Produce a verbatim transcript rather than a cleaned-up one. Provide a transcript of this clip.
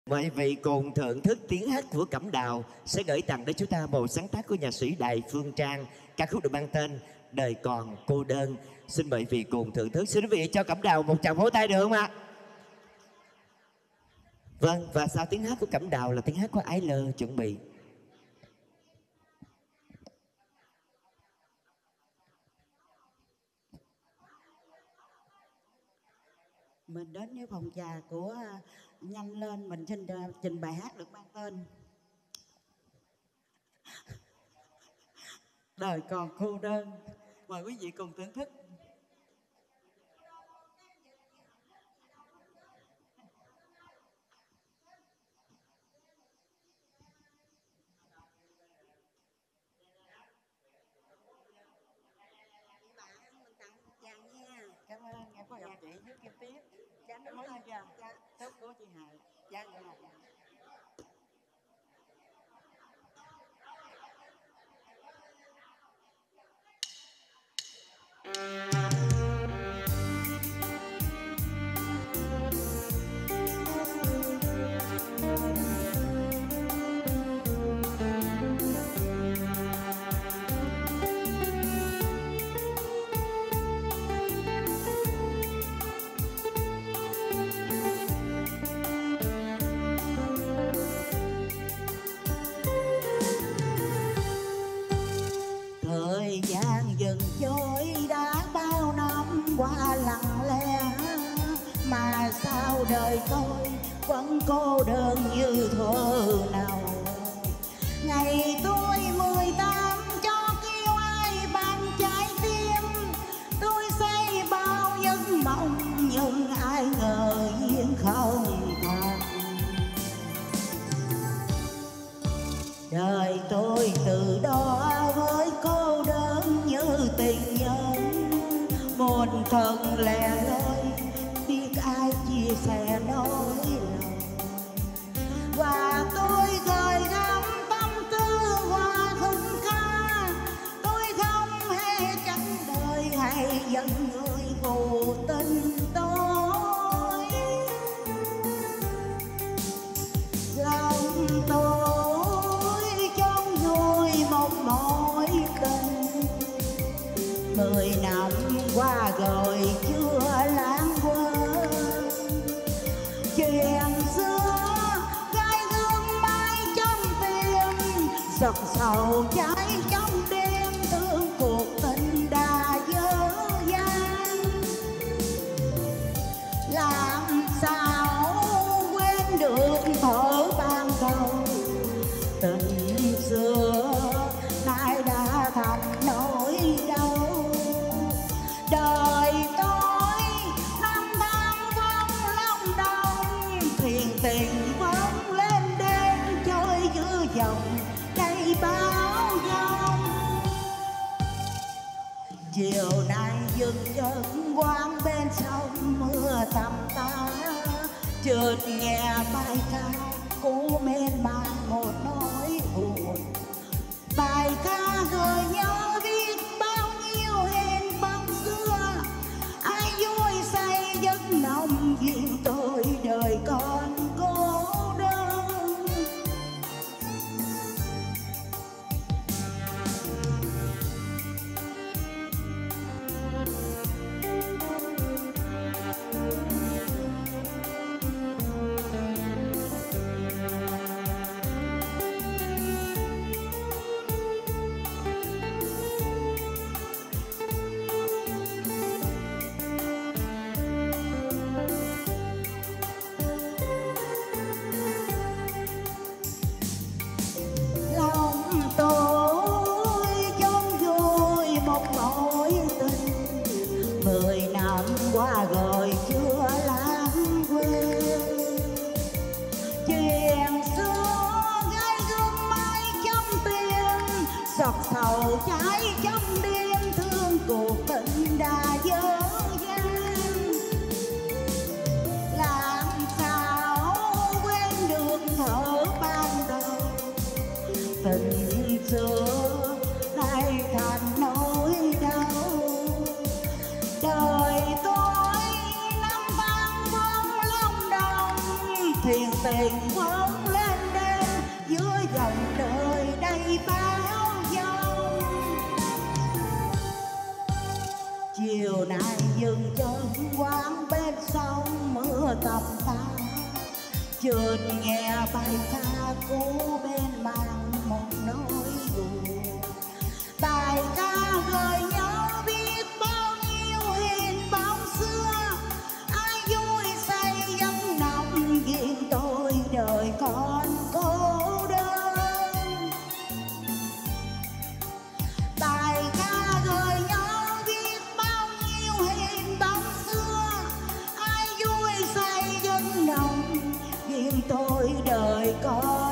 Mời vị cùng thưởng thức tiếng hát của Cẩm Đào sẽ gửi tặng đến chúng ta một sáng tác của nhạc sĩ Đài Phương Trang, ca khúc được mang tên Đời Còn Cô Đơn. Xin mời vị cùng thưởng thức. Xin quý vị cho Cẩm Đào một tràng vỗ tay được không ạ? Vâng, và sau tiếng hát của Cẩm Đào là tiếng hát của Ái Lơ chuẩn bị. Mình đến với phòng trà của Nhanh Lên, mình xin trình bài hát được mang tên Đời Còn Cô Đơn. Mời quý vị cùng thưởng thức. Cảm ơn em có nhạc chị với Kim Tuyết. Dạ đúng rồi. Dạ. Tốt của chị Hải. Dạ dạ dạ. Thời gian dần trôi đã bao năm qua lặng lẽ, mà sao đời tôi vẫn cô đơn như thuở nào. Ngày tôi mười tám cho kêu ai bằng trái tim, tôi xây bao giấc mộng nhưng ai ngờ duyên không thành. Đời tôi từ đó với cô đơn như tình nhân, một thân lẻ loi biết ai chia sẻ nỗi lòng. Và tôi gửi gắm tâm tư qua khung ca, tôi không hề tránh đời hay giận người phụ tình tôi. Lòng tôi trong vui một mối tình, mười năm qua rồi chưa lãng quên. Chuyện xưa gai gương mãi trong tim, giọt sầu cháy trong đêm, thương cuộc tình đã dở dang. Làm sao quên được thuở ban đầu, tình xưa nay đã thành nỗi đau. Đời tôi năm tháng vắng lòng đông, thuyền tình vẫn lên đêm trôi giữa dòng đầy bão giông. Chiều nay dừng chân quán bên sông mưa tầm tã, chợt nghe bài ca cũ mên man một nỗi buồn. Bài ca gợi nhớ biết bao nhiêu hẹn băng xưa, ai vui say giấc nồng riêng tôi đời còn cô đơn. Mười năm qua rồi chưa lãng quên. Chuyện xưa gai gương mãi trong tim, giọt sầu cháy trong đêm, thương cuộc tình đã dở dang. Làm sao quên được thuở ban đầu, tình xưa nay thành nỗi đau. Đời tôi năm tháng vắng lòng đông, thuyền tình vẫn lên đêm dưới dòng đời đầy bão giông. Chiều nay dừng chân quán bên sông mưa tầm tã, chợt nghe bài ca cố bên mang một nỗi buồn. Bài ca gợi nhớ biết bao nhiêu hình bóng xưa, ai vui say vẫn nồng riêng tôi đời còn cô đơn. Bài ca gợi nhớ biết bao nhiêu hình bóng xưa, ai vui say vẫn nồng riêng tôi đời còn